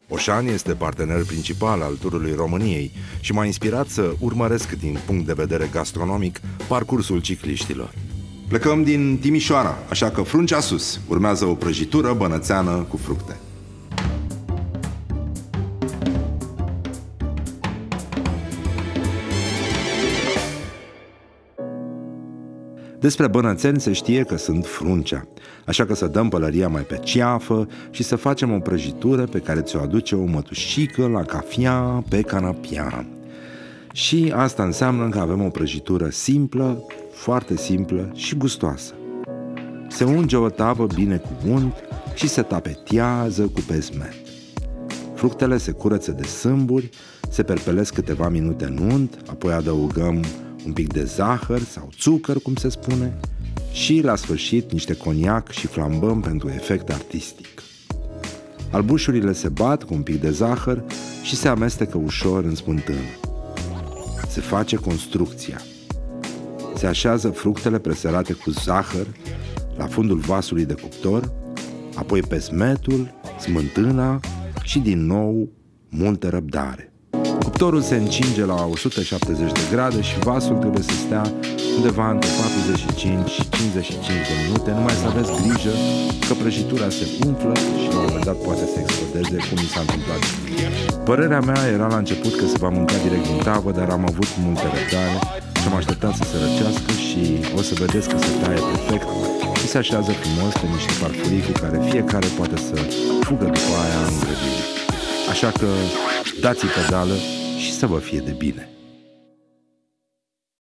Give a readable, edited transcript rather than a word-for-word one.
Oșan este partener principal al turului României și m-a inspirat să urmăresc din punct de vedere gastronomic parcursul cicliștilor. Plecăm din Timișoara, așa că fruncea sus. Urmează o prăjitură bănățeană cu fructe. Despre bănățeni se știe că sunt fruncea, așa că să dăm pălăria mai pe ceafă și să facem o prăjitură pe care ți-o aduce o mătușică la cafea pe canapea. Și asta înseamnă că avem o prăjitură simplă, foarte simplă și gustoasă. Se unge o tavă bine cu unt și se tapetează cu pesmet. Fructele se curăță de sâmburi, se perpelesc câteva minute în unt, apoi adăugăm un pic de zahăr sau țucăr, cum se spune, și la sfârșit niște coniac și flambăm pentru efect artistic. Albușurile se bat cu un pic de zahăr și se amestecă ușor în smântână. Se face construcția. Se așează fructele presărate cu zahăr la fundul vasului de cuptor, apoi pesmetul, smântâna și din nou multă răbdare. Cuptorul se încinge la 170 de grade și vasul trebuie să stea undeva între 45 și 55 de minute, numai să aveți grijă că prăjitura se umflă și la un moment dat poate să explodeze, cum mi s-a întâmplat. Părerea mea era la început că se va mânca direct din tavă, dar am avut multă răbdare și am așteptat să se răcească și o să vedeți că se taie perfect și se așează frumos pe niște farfurii cu care fiecare poate să fugă după aia în grădină. Așa că dați-i pedală și să vă fie de bine!